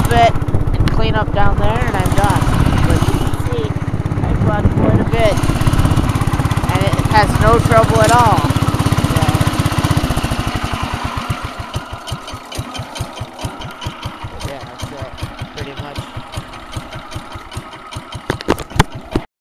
bit and clean up down there and I'm done. But you can see, I've run quite a bit. And it has no trouble at all.